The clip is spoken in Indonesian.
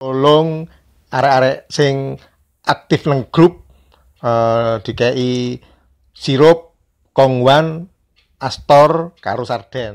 Tolong arek-arek sing aktif nang grup dikei sirup, kongwan, Astor karo sarden.